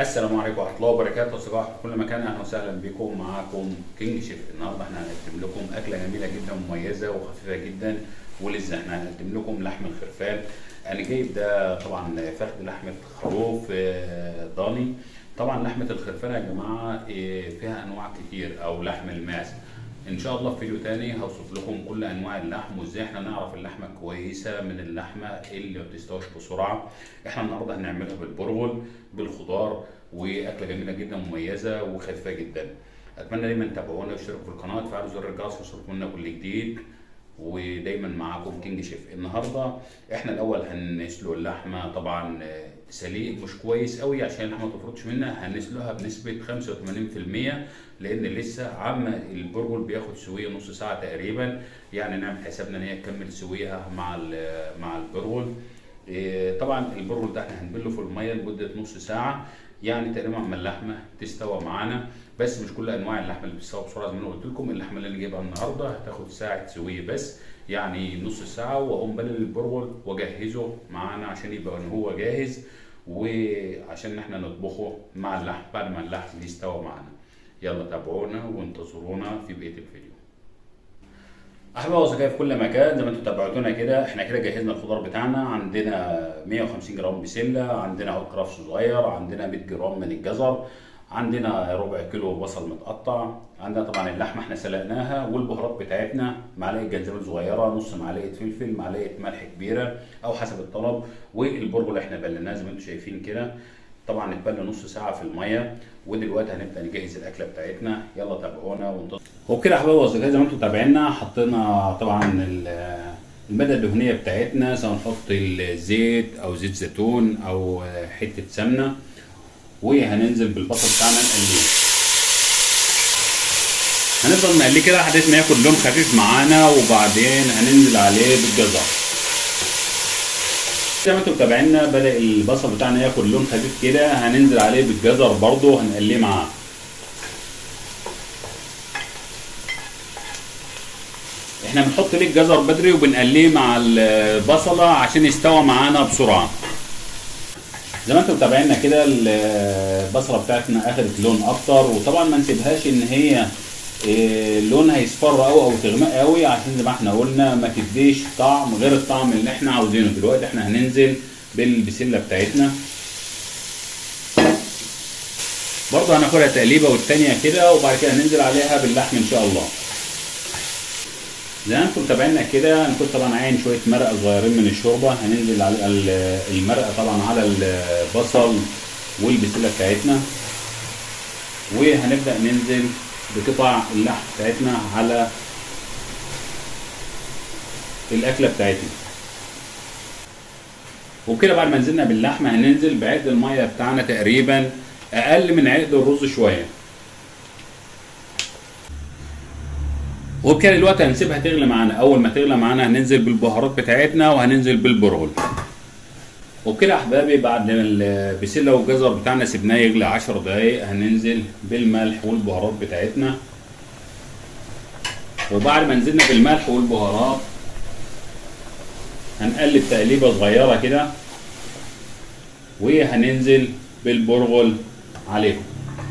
السلام عليكم ورحمه الله وبركاته. صباح في كل مكان، اهلا وسهلا بكم. معاكم كينج شيف. النهارده احنا هنقدم لكم اكله جميله جدا ومميزه وخفيفه جدا ولذة. احنا هنقدم لكم لحم الخرفان. انا جايب ده طبعا فخد لحمه خروف ضاني. طبعا لحمه الخرفان يا جماعه فيها انواع كتير، او لحم الماعز. ان شاء الله في فيديو تاني هوصف لكم كل انواع اللحم وازاي احنا نعرف اللحمه كويسه من اللحمه اللي ما بتستويش بسرعه. احنا النهارده هنعملها بالبرغل بالخضار، واكله جميله جدا مميزه وخفيفه جدا. اتمنى دايما تتابعونا واشتركوا في القناه وتفعلوا زر الجرس ويوصلكم لنا كل جديد. ودايما معاكم كينج شيف. النهارده احنا الاول هنسلق اللحمه، طبعا سليق مش كويس قوي عشان اللحمه ما تفرطش منها. هنسلقها بنسبه 85%، لان لسه عم البرغل بياخد سويه نص ساعه تقريبا. يعني نعمل حسابنا ان هي تكمل سويها مع البرغل. طبعا البرغل ده احنا هنبله في الميه لمده نص ساعه، يعني تقريبا ما اللحمه تستوى معانا. بس مش كل انواع اللحمه اللي بتستوى بسرعه زي ما انا قلت لكم. اللحمه اللي انا جايبها النهارده هتاخد ساعه سويه بس، يعني نص ساعه، واقوم بلل البرغل واجهزه معانا عشان يبقى ان هو جاهز، وعشان احنا نطبخه مع اللحم بعد ما اللحم يستوى معانا. يلا تابعونا وانتظرونا في بقيه الفيديو. احباب وصديقي في كل مكان، زي ما انتم تابعتونا كده احنا كده جهزنا الخضار بتاعنا. عندنا 150 جرام بسله، عندنا عود كرفس صغير، عندنا 100 جرام من الجزر، عندنا ربع كيلو بصل متقطع، عندنا طبعا اللحمه احنا سلقناها، والبهارات بتاعتنا معلقه جنزبيل صغيره، نص معلقه فلفل، معلقه ملح كبيره او حسب الطلب، والبرغل احنا بلناه زي ما انتم شايفين كده. طبعا اتبل نص ساعه في الميه. ودلوقتي هنبدا نجهز الاكله بتاعتنا. يلا تابعونا وانتظروا. وبكده يا احباب واصدقائي زي ما انتم تابعينا، حطينا طبعا الماده الدهنيه بتاعتنا، سواء نحط الزيت او زيت زيتون او حته سمنه، وهننزل بالبصل بتاعنا نقليه. هنفضل نقليه كده لحد ما ياخد لون خفيف معانا، وبعدين هننزل عليه بالجزر. زي ما انتم متابعينا بدأ البصل بتاعنا ياخد لون خفيف كده، هننزل عليه بالجزر برضه هنقليه معاه. احنا بنحط ليه الجزر بدري وبنقليه مع البصله عشان يستوى معانا بسرعه. زي ما انتم متابعينا كده البصله بتاعتنا اخدت لون اكتر، وطبعا ما نسيبهاش ان هي لونها يصفر او تغمق قوي، عشان زي ما احنا قلنا ما تديش طعم غير الطعم اللي احنا عاوزينه. دلوقتي احنا هننزل بالبسله بتاعتنا برضه، هناخدها تقليبه والتانيه كده، وبعد كده هننزل عليها باللحم ان شاء الله. زي ما انتم متابعينا كده هنكون طبعا عين شويه مرقه صغيرين من الشوربه، هننزل على المرقه طبعا على البصل والبسله بتاعتنا، وهنبدا ننزل بقطع اللحم بتاعتنا على الاكله بتاعتنا. وبكده بعد ما نزلنا باللحمه هننزل بعقد الميه بتاعنا تقريبا اقل من عقد الرز شويه. وبكده دلوقتي هنسيبها تغلي معانا. اول ما تغلي معانا هننزل بالبهارات بتاعتنا وهننزل بالبرغل. وبكده يا احبابي بعد البسله والجزر بتاعنا سيبناه يغلي 10 دقايق، هننزل بالملح والبهارات بتاعتنا. وبعد ما نزلنا بالملح والبهارات هنقلب تقليبه صغيره كده، وهننزل بالبرغل عليهم.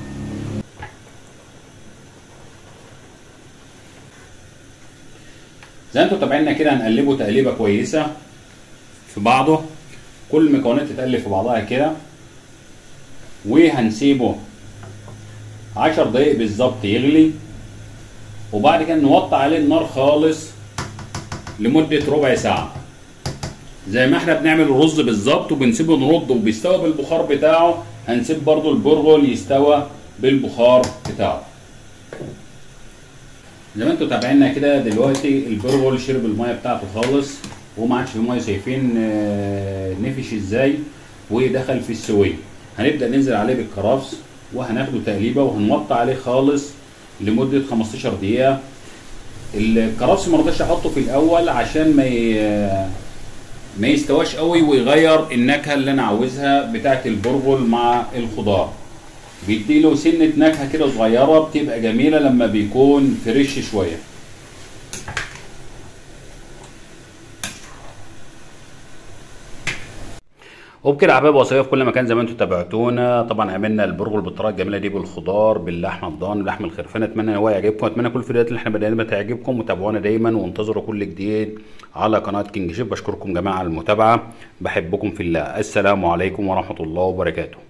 زي ما انتم متابعينا كده هنقلبه تقليبه كويسه في بعضه، كل المكونات تتقلب في بعضها كده، وهنسيبه 10 دقايق بالظبط يغلي. وبعد كده نوطي عليه النار خالص لمده ربع ساعه، زي ما احنا بنعمل الرز بالظبط، وبنسيبه نرد وبيستوى بالبخار بتاعه. هنسيب برضو البرغل يستوى بالبخار بتاعه. زي ما انتم متابعينا كده دلوقتي البرغل شرب الميه بتاعته خالص، وما عادش في ميه. شايفين نفش ازاي ودخل في السويه. هنبدا ننزل عليه بالكرفس وهناخده تقليبه، وهنوطي عليه خالص لمده 15 دقيقه. الكرفس ما رضيتش احطه في الاول عشان ما يستواش قوي ويغير النكهه اللي انا عاوزها بتاعه البرغل مع الخضار. بيديله سنه نكهه كده صغيره بتبقى جميله لما بيكون فريش شويه. وبكده يا حبايبي وصيه في كل مكان زي ما انتم تابعتونا. طبعا عملنا البرغل بالطريقه الجميله دي بالخضار باللحمه الضاني ولحم الخرفان. اتمنى ان هو يعجبكم، اتمنى كل الفيديوهات اللي احنا بنقدمها تعجبكم، وتابعونا دايما وانتظروا كل جديد على قناه كينج شيف. بشكركم جماعه على المتابعه، بحبكم في الله. السلام عليكم ورحمه الله وبركاته.